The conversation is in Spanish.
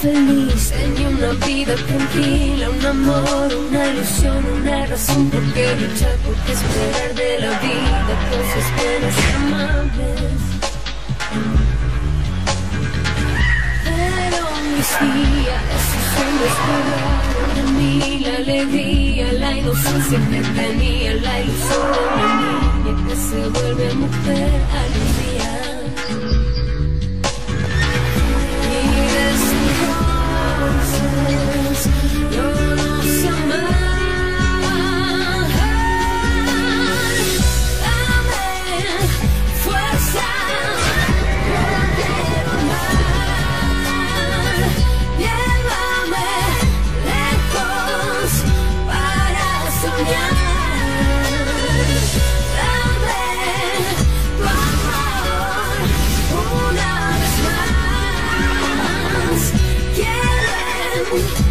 feliz, tenía una vida tranquila, un amor, una ilusión, una razón por qué luchar, por qué esperar de la vida cosas buenas y amables. Pero mis días son descuidados de mí, la alegría, la inocencia que tenía, la ilusión de una niña que se vuelve mujer algún día. Una vez más, quieren